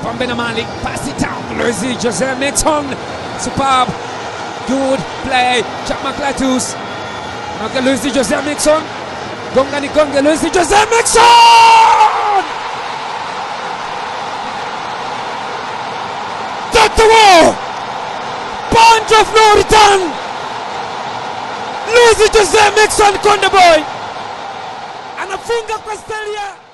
from Benamali. Pass it down. Lucy Jose Mixon. Superb. Good play. Jack McLatus. Okay, Lucy Jose Mixon. Gonga ni Gonga. Lucy Jose Mixon! Got the wall! Punch of no return! Lucy Jose Mixon Konde Boy! Anafunga kwa Stelia.